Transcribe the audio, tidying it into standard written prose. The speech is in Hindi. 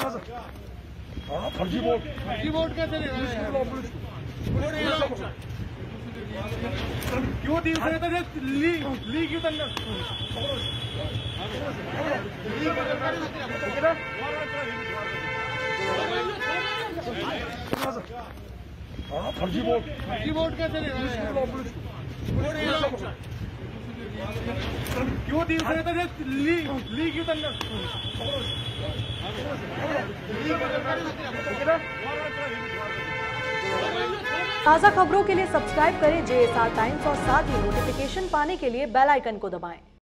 फर्जी वोट कैसे ले रहे हैं? क्यों दूसरे तो लीग क्यों अंदर फर्जी वोट कैसे ले रहे हैं? क्यों दूसरे तो लीग क्यों अंदर ताज़ा खबरों के लिए सब्सक्राइब करें JSR टाइम्स और साथ ही नोटिफिकेशन पाने के लिए बेल आइकन को दबाएं।